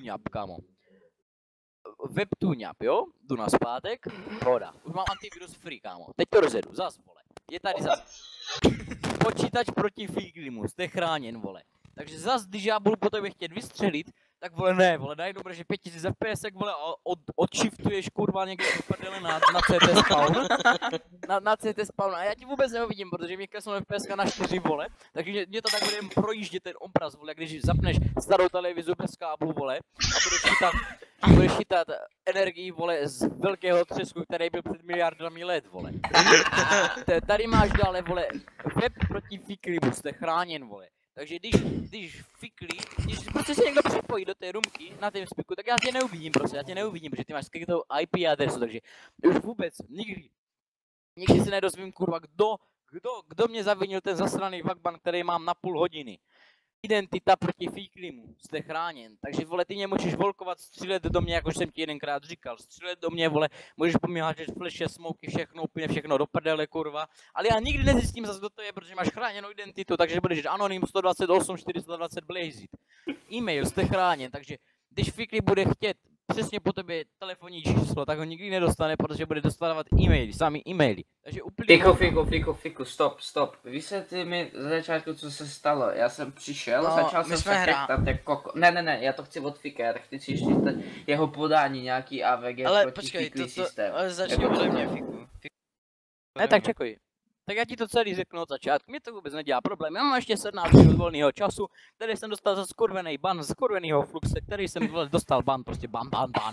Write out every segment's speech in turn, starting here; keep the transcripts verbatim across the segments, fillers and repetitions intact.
Webtuňap, kámo. Webtuňap, jo? Jdu na zpátek, pohoda. Už mám antivirus free, kámo. Teď to rozjedu, zas, vole. Je tady zas. Počítač proti Figrimu, jste chráněn, vole. Takže zas, když já budu po tobě chtět vystřelit, tak vole ne, vole, najednou bude, že pět tisíc F P S, vole, a od, odshiftuješ kurva někde do prdele na, na C T spawn. Na, na C T spawn a já ti vůbec neuvidím, protože mi klesnou F P S na čtyři, vole. Takže mě, mě to tak bude jen projíždět ten obraz, vole, když zapneš starou televizi bez káblu, vole, a budeš chytat, budeš chytat energii, vole, z velkého třesku, který byl před miliardami let, vole. A tady máš dále, vole, web proti Fikrimu, jste chráněn, vole. Takže když, když fikli, když prostě se někdo připojí do té roomky na tém spiku, tak já tě neuvidím prostě, já tě neuvidím, protože ty máš skrytou I P adresu, takže už vůbec nikdy, nikdy se nedozvím, kurva, kdo, kdo, kdo mě zavinil ten zasraný vakban, který mám na půl hodiny. Identita proti Fiklimu, jste chráněn, takže vole, ty mě můžeš volkovat, střílet do mě, jak už jsem ti jedenkrát říkal, střílet do mě, vole, můžeš po mě hážet fleše, smoky, všechno, úplně všechno do prdele, kurva, ale já nikdy nezjistím zase, kdo to je, protože máš chráněnou identitu, takže budeš anonym sto dvacet osm čtyři sta dvacet blazit. E-mail, jste chráněn, takže když Fikli bude chtět přesně po tobě telefonní číslo, tak ho nikdy nedostane, protože bude dostávat e-maily, sami e-maily. Takže úplně... Fiku, fiku, fiku, fiku, stop, stop. Vysvětli mi za začátku, co se stalo. Já jsem přišel, no, začal jsem se chechtat jak koko. Ne, ne, ne, já to chci od Fika, já chci si ještě jeho podání, nějaký A V G ale proti počkej, Fikli to, systém. ale začni ode mě, Fiku. Fiku. Ne, tak čekuj. Tak já ti to celý řeknu od začátku, mě to vůbec nedělá problém. Já mám ještě sedmnáct minut volného času, který jsem dostal za skurvený ban, z skurvenýho Fluxe, který jsem dostal ban, prostě ban, ban, ban.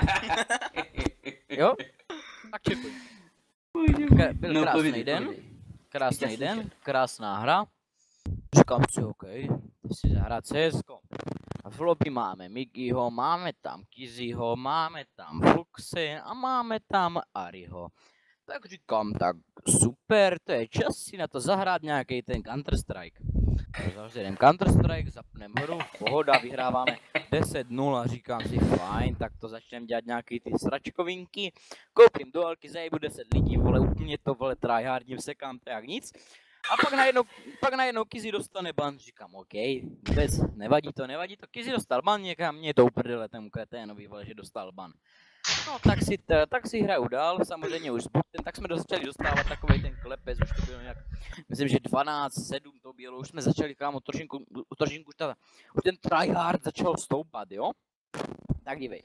Jo? Tak čekuj. Byl no, krásný povídej, den, povídej. krásný den, krásná hra. Říkám si, OK, si zahrát C S ko. A v lobby máme Migiho, máme tam Kiziho, máme tam Fluxe a máme tam Ariho. Tak říkám, tak super, to je čas si na to zahrát nějaký ten Counter-Strike. Zavřeme Counter-Strike, zapneme hru, pohoda, vyhráváme deset nula, říkám si fajn, tak to začneme dělat nějaký ty sračkovinky. Koupím dualky, zajebu deset lidí, vole, úplně to, vole, tryhardím, sekám to jak nic. A pak najednou, pak najednou Kizi dostane ban, říkám, OK, vůbec, nevadí to, nevadí to, Kizi dostal ban někam, mě to uprdele ten kreténový, vole, že dostal ban. No tak si, t, tak si hraju dál, samozřejmě už s bootem, tak jsme začali dostávat takovej ten klepec, už to bylo nějak, myslím, že dvanáct sedm to bylo, už jsme začali, kámo, trošinku, trošinku už, ta, už ten tryhard začal stoupat, jo? Tak dívej.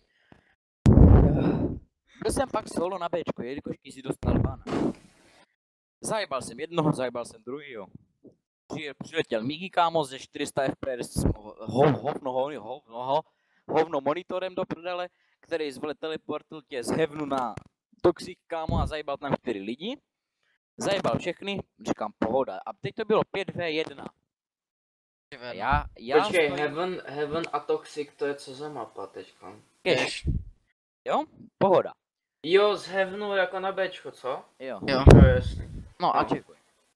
Byl jsem pak solo na Bčko, jelikož Kizi dostal ban. Zajebal jsem jednoho, zajebal jsem druhýho. Přiletěl Migi, kámo, ze čtyři sta F P S, ho, hovno, hovno, hovno, hovno monitorem do prdele, který zvole teleportil tě z Heavenu na Toxic, kámo, a zajebal tam čtyři lidi. Zajebal všechny, říkám pohoda. A teď to bylo pět v jedna. Já, já Počkej, stojím... Heaven, Heaven a Toxic, to je co za mapa teďka? Cash. Jo? Pohoda. Jo, z Heavenu jako na Bčko, co? Jo. Jo. Jo, jasný. No a čekuj.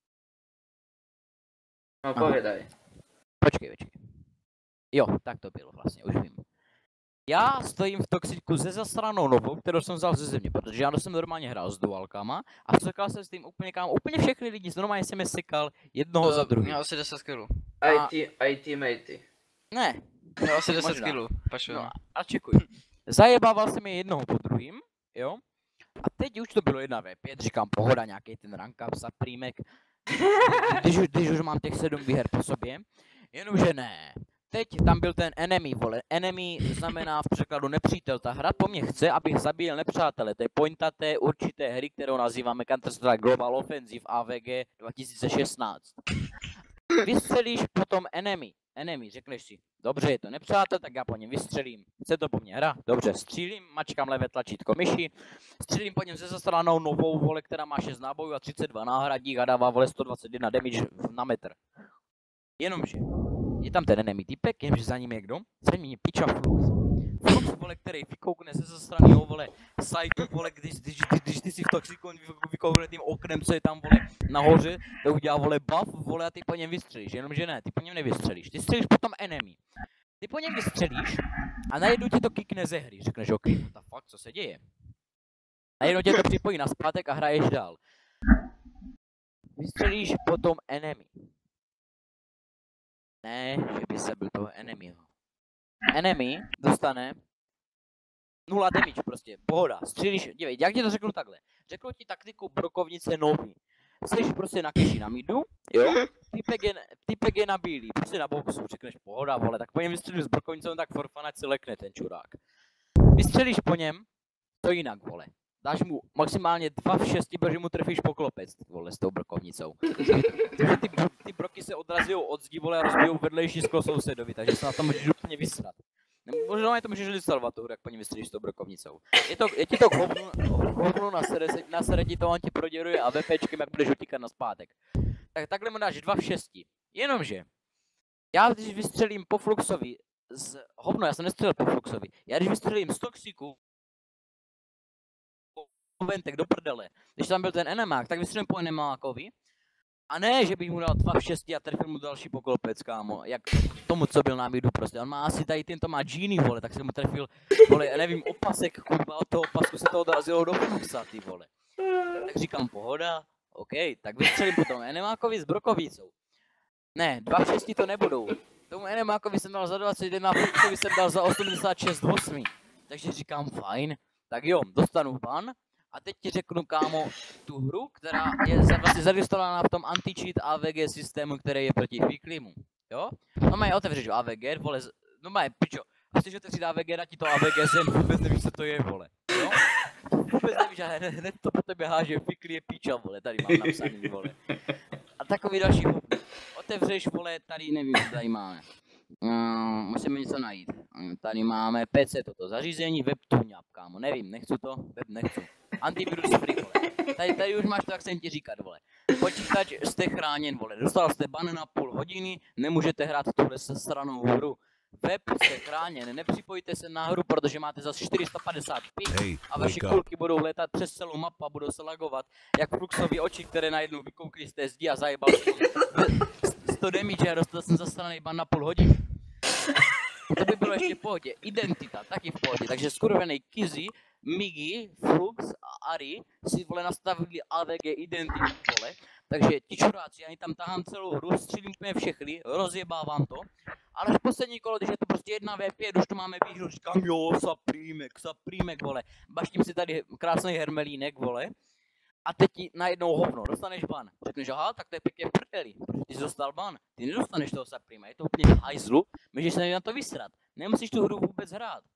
No povědaj. Počkej, počkej. Jo, tak to bylo vlastně, už vím. Já stojím v Toxiku se zasranou novou, kterou jsem vzal ze země, protože já jsem normálně hrál s dualkama a sekal jsem s tím úplně kámo, úplně všechny lidi, normálně jsem je sekal jednoho za druhý. Měl asi deset skillů. A... IT, IT matey. Ne. Měl asi deset Možná. skillů, pašu. No a čekuj. Zajebával jsem je jednoho po druhým, jo? A teď už to bylo jedna v pět, říkám pohoda, nějaký ten rank up, saprímek, když, když už mám těch sedm výher po sobě, jenomže ne. Teď tam byl ten enemy, vole. Enemy znamená v překladu nepřítel. Ta hra po mně chce, abych zabíjel nepřátele. To je pointa té určité hry, kterou nazýváme Counter-Strike Global Offensive A V G dva tisíce šestnáct. Vystřelíš potom enemy. Enemy, řekneš si, dobře, je to nepřátel, tak já po něm vystřelím. Chce to po mně hra? Dobře, střílím, mačkám levé tlačítko myši. Střílím po něm se zastranou novou, vole, která má šest nábojů a třicet dva náhradík a dává, vole, sto dvacet jedna damage na metr. Jenomže je tam ten enemy typek, jenomže za ním je kdo? Za ním je piča Flux. Flux, vole, který vykoukne ze zastraného, vole, sajtu, vole, když, když, když, když ty si v Toxiku vykoukne tím oknem, co je tam, vole, nahoře, to udělá, vole, buff, vole, a ty po něm vystřelíš, jenomže ne, ty po něm nevystřelíš, ty střelíš potom enemy. Ty po něm vystřelíš a najednou ti to kickne ze hry, řekneš, OK, what the fuck, co se děje? Najednou tě to připojí na zpátek a hraješ dál. Vystřelíš potom enemy. Ne, že by se byl toho enemyho. enemy dostane nula damage prostě, pohoda, střílíš, dívej, jak ti to řeknu takhle, řeknu ti taktiku brokovnice nový, jsi prostě na keši na midu, jo, typek je, typek je na bílý, prostě na boxu, řekneš pohoda, vole, tak po něm vystřelíš s brokovnicou, tak for fun, ať se lekne ten čurák. Vystřelíš po něm, to jinak, vole. Dáš mu maximálně dva v šesti, protože mu trefíš poklopec, vole, s tou brokovnicou. Takže ty, ty broky se odrazí od zdi, vole, a rozbijou vedlejší sklo sousedovi, takže se na tom můžeš úplně vysrat. Možná je to můžeš instalovat tu hru, jak po ní vystřelíš s tou brokovnicou. Je, to, je ti to k hovnu, hovnu na sere, na sere ti to on ti proděruje a VPčkem, jak budeš utíkat na zpátek. Tak takhle mu dáš dva v šesti. Jenomže, já když vystřelím po Fluxovi z hovno, já jsem nestřelil po Fluxovi, já když vystřelím z Toxiku ventek do prdele, když tam byl ten enemák, tak vystřelím po enemákovi. A ne, že bych mu dal dva v šesti a trefil mu další poklopec, kámo, jak tomu, co byl na midu prostě. On má asi tady tento má Genie, vole, tak jsem mu trefil, vole, já nevím, opasek, kurva, od toho opasku se to odrazilo do Fluxa, ty vole. Tak říkám, pohoda, OK, tak vystřelím potom enemákovi s brokovicou. Ne, dva v šesti to nebudou. Tomu enemákovi jsem dal za dvacet jedna, Fluxovi jsem dal za osmdesát šest osm. Takže říkám, fajn, tak jo, dostanu ban. A teď ti řeknu, kámo, tu hru, která je vlastně zaregistrovaná v tom anti-cheat A V G systému, který je proti Fiklimu, jo? No mají otevřeš A V G, vole, no mají, pičo, a chceš otevřít A V G, dá ti to A V G zen, vůbec nevíš, co to je, vole, jo? Vůbec nevíš, ale hned to po tebe háže, Fikli je píča, vole, tady mám napsaný, vole. A takový další hub. Otevřeš, vole, tady nevím, co tady máme. Uh, musíme něco najít. Tady máme P C, toto zařízení, web tuňap, kámo, nevím, nechci to, web nechci. Antivirus free, vole. Tady, tady už máš to, jak jsem ti říkat, vole. Počítač jste chráněn, vole. Dostal jste ban na půl hodiny, nemůžete hrát tuhle stranou hru. Web jste chráněn, nepřipojte se na hru, protože máte za čtyři sta padesát ping hey, a vaše kulky budou letat přes celou mapu a budou se lagovat, jak Fluxovi oči, které najednou vykoukli z té zdi a zajebal sto damage a dostal jsem zastranej ban na půl hodiny. To by bylo ještě v pohodě. Identita, taky v pohodě. Takže skurvenej Kizzy, Migi, Flux a Ari si, vole, nastavili A V G identitu, vole. Takže ti čuráci, já tam tahám celou hru, střílím úplně všechny, rozjebávám to. Ale v poslední kolo, když je to prostě jedna V pět, už to máme výhru, říkám jo, saprímek, saprímek, vole. Baštím si tady krásný hermelínek, vole. A teď ti najednou hovno, dostaneš ban. Řekneš, aha, tak to je pěkně v prdeli, protože ty jsi dostal ban. Ty nedostaneš toho saprima, je to úplně v hajzlu, můžeš se na to vysrat. Nemusíš tu hru vůbec hrát.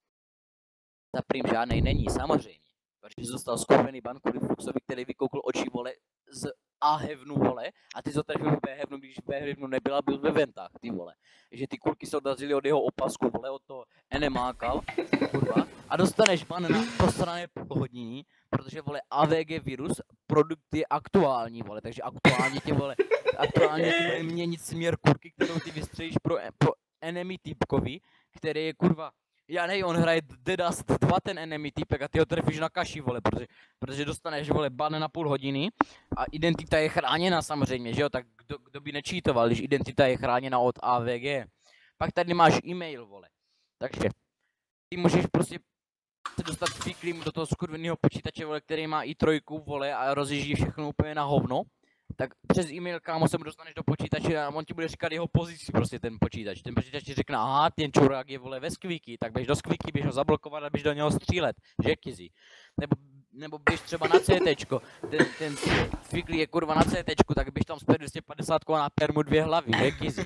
Saprim žádnej není, samozřejmě. Protože jsi dostal skurvený ban kvůli Fluxovi, který vykoukl oči, vole, z A hevnu, vole, a ty jsi to trefil v B hevnu, když v B hevnu nebyla, byl ve ventách, ty vole. Takže ty kulky se odrazily od jeho opasku, vole, od toho enemáka, kurva, a dostaneš ban na posrané půlhodiní, protože, vole, A V G virus, produkt je aktuální, vole, takže aktuálně tě, vole, aktuálně ti bude měnit směr kurky, kterou ty vystřelíš pro, pro enemy typkovi, který je, kurva, já nevím, on hraje The Dust dva ten enemy typek a ty ho trefíš na kaši, vole, protože, protože dostaneš, vole, ban na půl hodiny a identita je chráněna samozřejmě, že jo, tak kdo, kdo by nečítoval, když identita je chráněna od A V G. Pak tady máš e-mail, vole, takže ty můžeš prostě se dostat s Fiklim do toho skurveného počítače, vole, který má i trojku, vole, a rozjíždí všechno úplně na hovno. Tak přes e-mail, kámo, se mu dostaneš do počítače a on ti bude říkat jeho pozici, prostě ten počítač. Ten počítač ti řekne, aha, ten čurák je, vole, ve skvíky, tak běž do skvíky, běž ho zablokovat a běž do něho střílet, že Kizzy. Nebo, nebo běž třeba na CTčko, ten, ten Fikli je kurva na CTčku, tak běž tam z dvě stě padesát a na permu dvě hlavy, že Kizzy.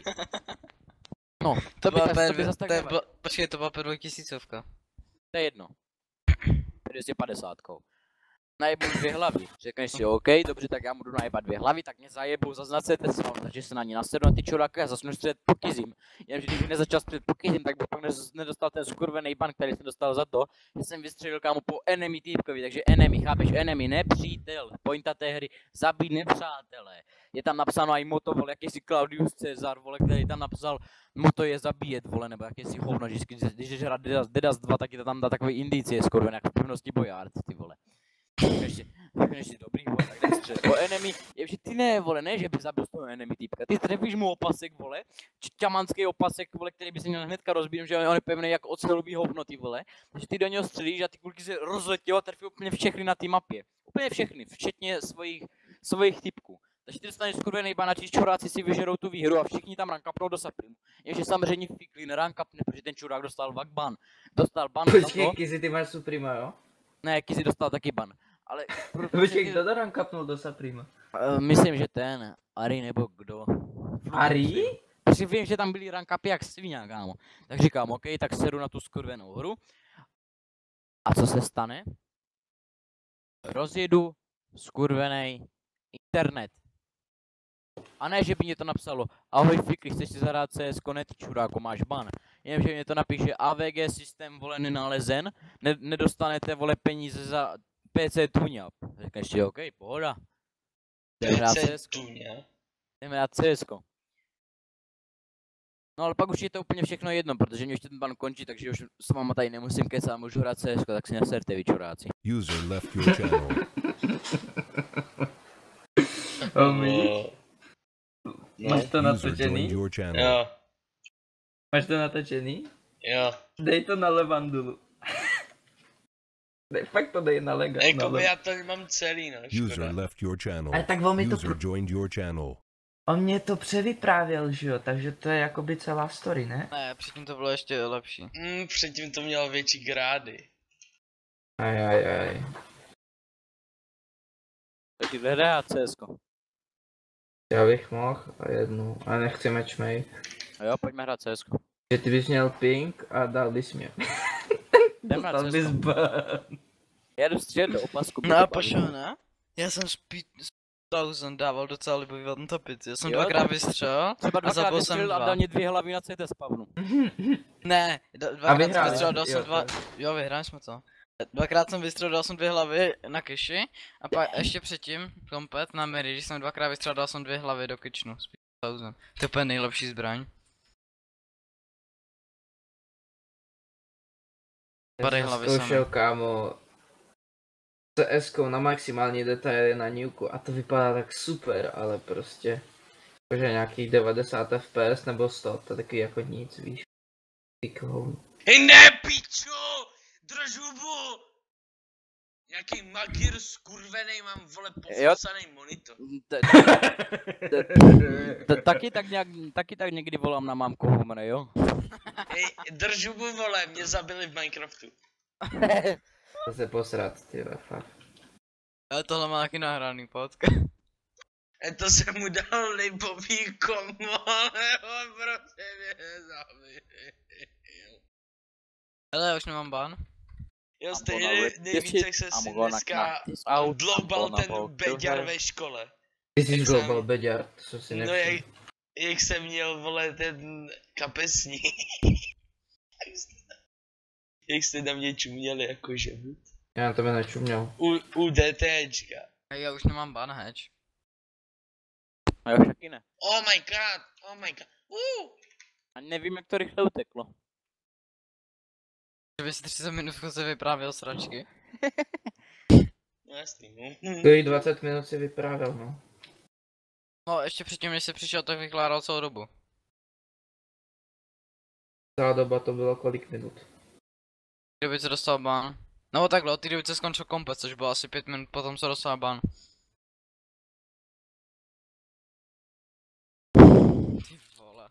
No, to by, to by zase tak bylo, počkej, to byla první tisícovka. To je jedno. dvě stě padesát. Najebu dvě hlavy. Řekneš si, OK, dobře, tak já mu jdu najebat dvě hlavy, tak mě zajebou zase na C T S, takže se na ní nasedu na ty čuráky a zasnu střed po Kizim. Jenomže kdybych nezačal střed po Kizim, tak bych pak nedostal ten skurvený ban, který jsem dostal za to, že jsem vystřelil, kámo, po enemy týpkovi, takže enemy, chápeš, enemy, nepřítel, pointa té hry, zabít nepřátelé. Je tam napsáno i moto, vole, jakýsi Claudius Caesar, vole, který tam napsal, moto je zabíjet, vole, nebo jakýsi hovno, že když jdeš hrát The Dust dva, tak je to tam dá takový indicie skurvený, jak v pevnosti Bojard, ty vole. Řekneš si, řekneš si, dobrý, vole, tak jdem střed. Po enemy, je, že ty ne, vole, ne, že by zabil toho enemy týpka. Ty trefíš mu opasek, vole, čamanský opasek, vole, který by se měl hnedka rozbít, že on je pevný jak ocelový hovno, ty vole. Takže ty do něho střelíš a ty kulky se rozletějí a trefí úplně všechny na té mapě. Úplně všechny, včetně svojich, svojich typků. Takže ty dostaneš skurvený ban a ti čuráci si vyžerou tu výhru a všichni tam rankapnou do Supreme. Jenže samozřejmě Fikli nerankapne, protože ten čurák dostal vak ban. Dostal ban za Počkej, to. Kizi, ty máš Suprema, jo? Ne, Kizi dostal taky ban. Ale... Počkej, kdo to rankapnul do Suprema? Uh, myslím, že ten, Ari nebo kdo. Ari? Protože vím, že tam byly rankapy jak svině, kámo. Tak říkám, OK, tak sedu na tu skurvenou hru. A co se stane? Rozjedu skurvený internet. A ne, že by mě to napsalo, ahoj Fikli, chceš si zahrát C S, ne ty čuráko, máš ban. Jenom, že mě to napíše, A V G systém, vole, nenalezen, ne nedostanete, vole, peníze za P C tuňap. Říkáš si, OK, pohoda. Jdeme hrát C S. Jdeme hrát C S. No ale pak už je to úplně všechno jedno, protože mě ještě ten ban končí, takže už s váma tady nemusím kecat, můžu hrát C S, tak si neserte, vy čuráci. User left your channel. Homie. Máš to User natočený? joined your channel. Jo, Máš to natočený? jo. Dej to na levandulu. Dej, fakt to dej na lega. na Jakoby lev- já to mám celý, no, User škoda. left your channel. Ale tak on mi to, User pr- joined your channel. on mě to převyprávěl, že jo, takže to je jakoby celá story, ne? Ne, předtím to bylo ještě lepší. Mm, předtím to mělo větší grády. Aj, aj, aj. Takže jde hrát C S. Já bych mohl a jednu, ale nechci matchmake. A jo, pojďme hrát C S. Že ty bys měl ping a dal bys mě. Jdem hrát Dostal C bys S. ban. Já jdu střed do opasku. No a pašo, ne? Já jsem Speed Thousand dával docela libový na topici. Já jsem Jo, dvakrát tak- vystřelil Třeba a dvakrát zabil jsem vystřelil a dva. dal mě dvě hlavy na C T spavnu. Ne, d- A dvakrát jsem vyhráli, vystřelil, dal jsem jo, dva... tak. Jo, vyhráli jsme to. Dvakrát jsem vystřelil, dal jsem dvě hlavy na keši a pak ještě předtím, komplet na Mary, když jsem dvakrát vystřelil, dal jsem dvě hlavy do kitchenu. Speed Thousand. To je úplně nejlepší zbraň. Padej Já jsem hlavy zkoušel, sami. kámo, C S kou na maximální detaily na nuku a to vypadá tak super, ale prostě, jakože nějakých devadesát F P S nebo sto, to je takový jako nic, víš. Pikou. Hej, ne, pičo! Drž hubu! Nějaký magír skurvenej, mám, vole, pofusanej monitor. T- t- t- Taky tak nějak, taky tak někdy volám na mámku Humre, jo? Hej, drž hubu, vole, mě zabili v Minecraftu. To se posrat, ty vole, fakt. Ale tohle má taky nahraný podcast. E to jsem mu dal libový komo, ale on prostě mě zabil. Hele, já už nemám ban. Jo, Amogona stejně with nejvíc, this jak se si Amogona dneska Knactis out, dloubal Amogona ten about beďar to ve škole. Ty jsi Jak jsem- global beďar, co si No nevšiml. jak, jak jsem měl, vole, ten kapesní. jak, jste, jak jste na mě čuměli jako žebut. Já na tebe nečuměl. U, u DTčka. Hej, já už nemám ban, heč. A jo, taky ne. Oh my god, oh my god. Uh! A nevím, jak to rychle uteklo. Že bys třicet minut v kuse vyprávěl sračky. No jasný, no. To jí dvacet minut si vyprávěl, no. No, ještě předtím, než jsi přišel, tak vykládal celou dobu. Celá doba to bylo kolik minut. Kdyby se dostal ban. No takhle, od té doby se skončil komplet, což bylo asi pět minut, potom se dostal ban. Ty vole.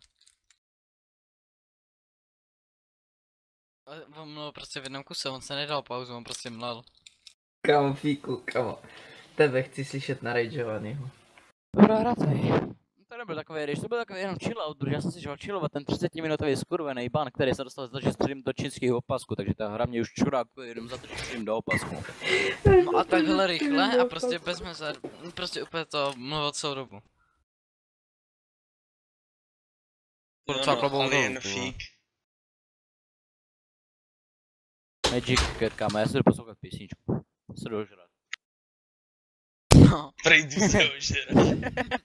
Ale on mluvil prostě v jednom kuse, on se nedal pauzu, on prostě mlel. Kamo, fíku, kamo. Tebe chci slyšet na rageovanýho. Dobrá hra tady. To nebyl takový, když to byl takový jenom chillout, protože já jsem si šel chillovat ten třicetiminutový skurvený ban, který se dostal za to, že střelím do čínského opasku, takže ta hra mě už čurákuje jenom za to, že střelím do opasku. No a takhle rychle a prostě bez mezer, prostě úplně to mluvil celou dobu. Docela no, klobouk ale jen dolů, ty vole. fík. Magic Cat, kámo, já se jdu poslouchat písničku. Se jdu ožrat. No. Prejdu se ožrat.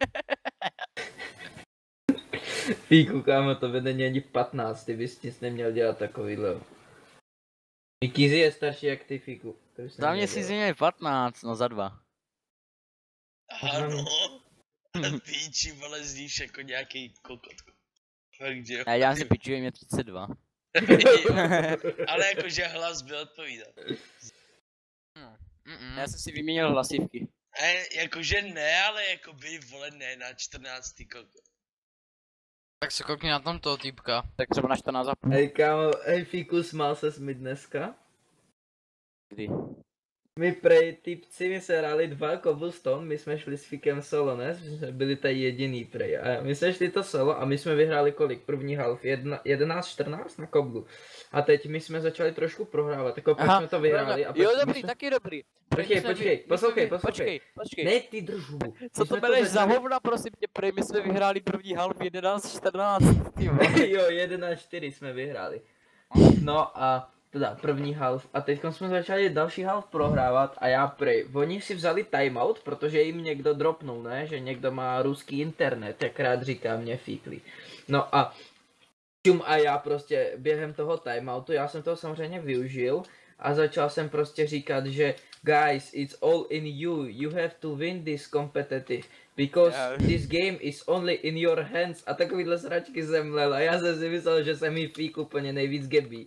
Fíku, kámo, to není ani patnáct, ty bys nic neměl dělat takovýhle. Mikizi je starší jak ty, Fíku. To bys Za neměl mě si dělat. změnili patnáct, no za dva. Ano. A píči, vole, zníš jako nějaký kokotko. Fakt, že jo. Já dělám si piču, je mě třicet dva. Jo, ale jakože hlas by odpovídal. Mm-mm. Já jsem si vyměnil hlasivky. A jakože ne, ale jako by vole ne na čtrnáctý koko. Tak se koukni na tam toho týpka. Tak třeba na čtrnáct a půl. Hej kámo, hej Fíku, smál ses mi dneska? Kdy? My prej typci, my se hráli dva cobblestone, my jsme šli s Fikem solo, ne? My jsme byli tady jediný prej. A my jsme šli to solo a my jsme vyhráli kolik? První half? jedenáct čtrnáct na koblu. A teď my jsme začali trošku prohrávat, jako pak jsme to vyhráli. A pak Jo, my dobrý, jsme... taky dobrý. Počkej, My jsme počkej, vy- my poslouchej, jsme vy- poslouchej. Počkej, počkej. Ne, ty drž hubu. Co My to jsme bereš za začali- hovna, prosím tě, prej, my jsme vyhráli první halv jedenáct čtrnáct, ty vole. Jo, jedenáct čtyři jsme vyhráli. No a teda první half a teď jsme začali další half prohrávat a já prej, oni si vzali timeout, protože jim někdo dropnul, ne, že někdo má ruský internet, jak rád říká mě Fíkli. No a čum a já prostě během toho timeoutu, já jsem toho samozřejmě využil a začal jsem prostě říkat, že guys, it's all in you, you have to win this competitive, because Yeah. this game is only in your hands a takovýhle sračky jsem mlel a já jsem si myslel, že jsem jí Fík úplně nejvíc gebí.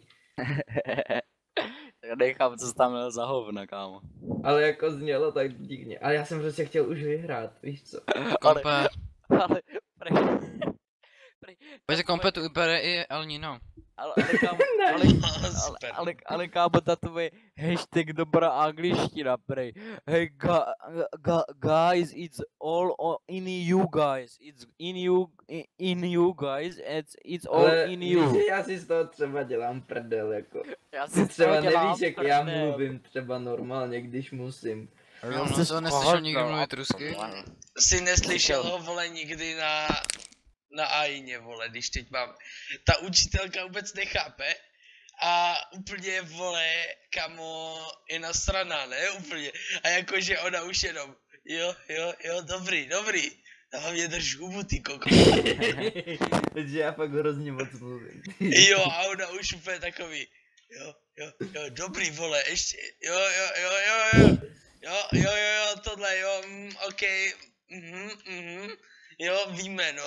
Tak nechám, co jsi tam měl za hovna, kámo. Ale jako znělo tak divně. Ale já jsem prostě chtěl už vyhrát, víš co? Kompet. Ale, prej, prej, Pojď kompet ubere i El Nino. ale, ale, kámo, ale, ale, Super. ale, ale kámo, ta tvoje hashtag dobrá angličtina, prej. Hey, ga, ga, guys, it's all o- in you, guys. It's in you, in, in you, guys. It's, it's all Ale in víš, you. že já si z toho třeba dělám prdel, jako. Já Ty třeba dělám nevíš, jak já prdel. mluvím třeba normálně, když musím. No, jsi no to neslyšel skohodl, nikdy no. mluvit rusky? Jsi neslyšel ho, vole, nikdy na, na Aině, vole, když teď mám. Ta učitelka vůbec nechápe a úplně, vole, kamo, je nasraná, ne, úplně. A jakože ona už jenom, jo, jo, jo, dobrý, dobrý. A mě drž hubu, ty koko. Takže já fakt hrozně moc mluvím. Jo, a ona už úplně takový, jo, jo, jo, dobrý, vole, ještě, jo, jo, jo, jo, jo, jo, jo, jo, jo, tohle, jo, mm, ok, mhm, mhm, jo, víme, no.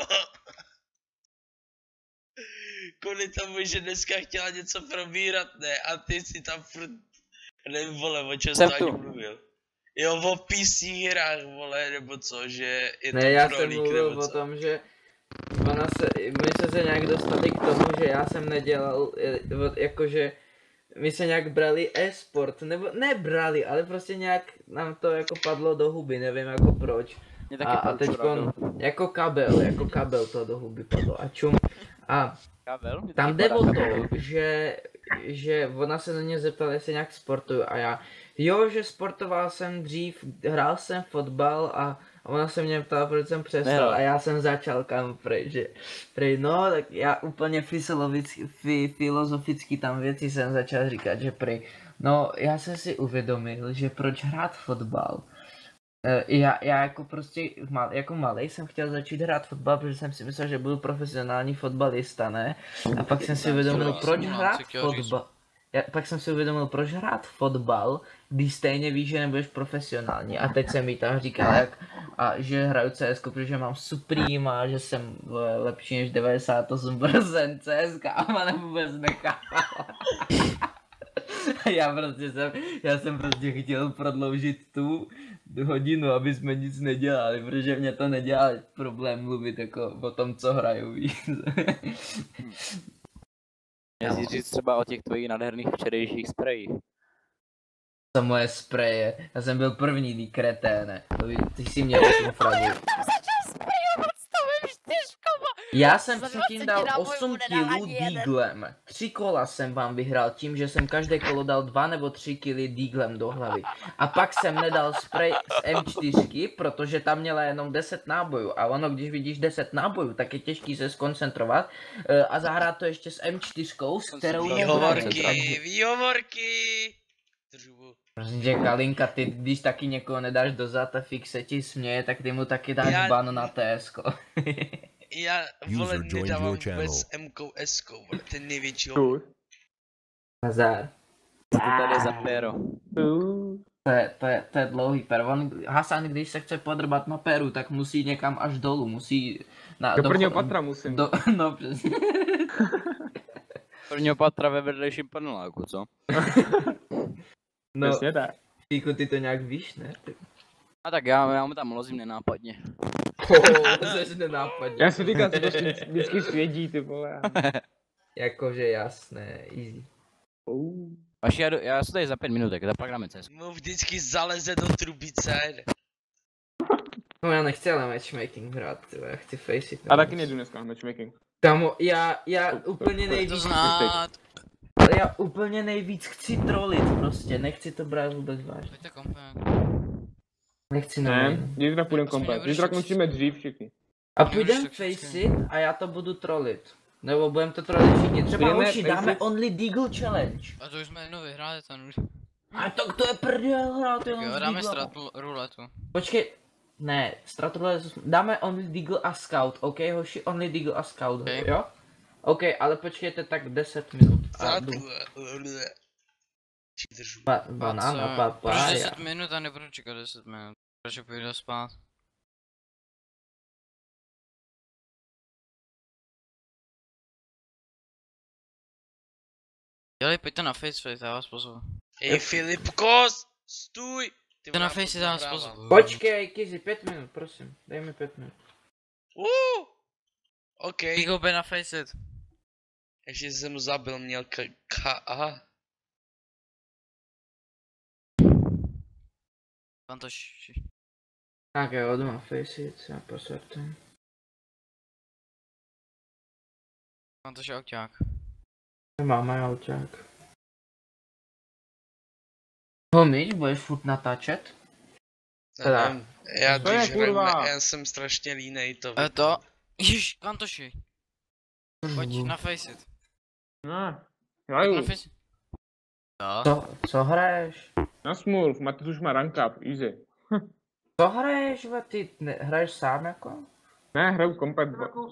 Kvůli tomu, že dneska chtěla něco probírat, ne, a ty si tam furt, nevím, vole, o čem jsi Jsem ani tu. mluvil. Jo, o P C hrách, vole, nebo co, že je to Ne, já pro jsem lík, mluvil nebo o co. tom, že ona se, my jsme se nějak dostali k tomu, že já jsem nedělal, eh, od- jakože my se nějak brali e-sport, nebo nebrali, ale prostě nějak nám to jako padlo do huby, nevím jako proč. Mě A, taky a teď padlo. jako kabel, jako kabel to do huby padlo a čum. A Kabel? Mě tam taky jde padá o kabel. to, že, že ona se na mě zeptala, jestli nějak sportuju a já, jo, že sportoval jsem dřív, hrál jsem fotbal a a ona se mě ptala, proč jsem přestal Nehrál. a já jsem začal kam prej, že prej, no, tak já úplně filozoficky, fi, filozoficky tam věci jsem začal říkat, že prej, no, já jsem si uvědomil, že proč hrát fotbal. E, Já, já jako prostě mal, jako malej jsem chtěl začít hrát fotbal, protože jsem si myslel, že budu profesionální fotbalista, ne? A pak jsem si uvědomil, jsem proč jsem hrát si chtěl říct. fotbal. Já, pak jsem si uvědomil, proč hrát fotbal, když stejně víš, že nebudeš profesionální. A teď jsem jí tam říkal, jak, a že hraju C S, protože mám Supreme, že jsem vole, lepší než devadesát osm procent C S, a ona vůbec nechápala. Já prostě jsem, já jsem prostě chtěl prodloužit tu hodinu, aby jsme nic nedělali, protože mě to nedělá problém mluvit jako o tom, co hraju, víš. Měl jsi říct třeba o těch tvojich nádherných včerejších sprejích. To moje spreje, já jsem byl první, tý kreténe, to ví- ty jsi měl osm fragů. Já jsem Za předtím dvacet dal na můj osm bude dál kilů ani jeden. díglem. Tři kola jsem vám vyhrál tím, že jsem každé kolo dal dva nebo tři kily díglem do hlavy. A pak jsem nedal spray z M čtyři, protože tam měla jenom deset nábojů. A ono, když vidíš deset nábojů, tak je těžký se skoncentrovat eh, a zahrát to ještě s M čtyři, s kterou nehraju. Výhovorky, výhovorky. Držu. Prostě Kalinka, ty když taky někoho nedáš do zad a fix se ti směje, tak ty mu taky dáš Já- ban na T S ko. Já, vole, User joined nedávám your channel. vůbec M K S kou, vole, ten největší hovor. Hazard. Co to tady je za péro? To je, to je, to je dlouhý per. On, Hasan, když se chce podrbat na peru, tak musí někam až dolů, musí... Na, Do prvního patra musím. Do, no přesně. Prvního patra ve vedlejším paneláku, co? No, Přesně tak. Fíku, ty to nějak víš, ne? A tak já, já mu tam lozím nenápadně. Oh, jsi nenápadně. Já si říkám, co to si vždycky svědí, ty vole. Jakože jasné, easy. Oh. Vaši, já, do- já se tady za pět minutek, za pak dáme C S. Mu vždycky zaleze do trubice. No já nechci ale matchmaking hrát, tyhle, já chci face it. A taky nejdu dneska na matchmaking. Kamo, já, já úplně To nejvíc, znát. já úplně nejvíc chci trolit prostě, nechci to brát vůbec vážně. Pojďte komplet. Nechci Ne, nový. zítra půjdeme Aspoň komplet. nebudeš Zítra tak- končíme dřív všichni. A Nebudeš půjdem tak face vždycky. it a já to budu trolit. Nebo budeme to trolit všichni. Třeba Půjdeme hoši, face dáme it. Only Deagle Challenge. A to už jsme jednou vyhráli ten. A tak to je prdel hrát jenom Jo, s dáme Deaglem. strat ruletu. Počkej, ne, stratule, dáme Only Deagle a Scout, ok hoši, Only Deagle a Scout, Ok. jo? Ok, ale počkejte tak deset minut. A jdu. Držu. Ba banana, Proč papája. deset minut a nebudu čekat deset minut. Protože půjdu spát. Dělej, pojďte na face face, já vás pozvu. Ej Filipko, stůj! Ty Pojďte na vole, face, já já vás nahrávám. pozvu. Počkej, Kizi, pět minut, prosím, dej mi pět minut. Uh, OK. Go na face it. Ještě jsem mu zabil, měl k... k... aha. Pantoš. Tak jo, jdu na face it, já posvětím. Pantoš je okťák. Máme auták. Homíč, budeš furt natáčet? Teda. Nevím, já To je když hraju, kurva. já jsem strašně línej to. E to. Ježiš, Pantoši. Pojď na face it. Ne, Na hraju. face it. Jo. Co, co hraješ? Na smurf, Matis už má rank up, easy. Co hraješ, ve, ty ne, hraješ sám jako? Ne, hraju komplet.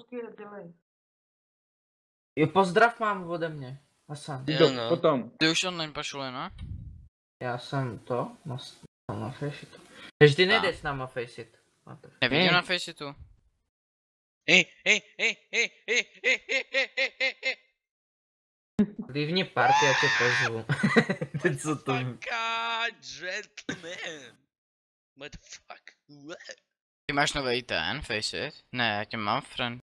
Jo, pozdrav mám ode mě, Hasan. Jo, no. Potom. Ty už online pašule, ne? Já jsem to, na, na Faceit. Takže ty nejdeš s náma Faceit. Nevidím Ne. na face itu. Hej, hej, hej, hej, hej, hej, hej, hej, hej, hej, hej. Livni party, já tě pozvu. Teď co to? Fucka, gentleman. What the fuck? What? Ty máš nový ten, face it? Ne, já tě mám friend.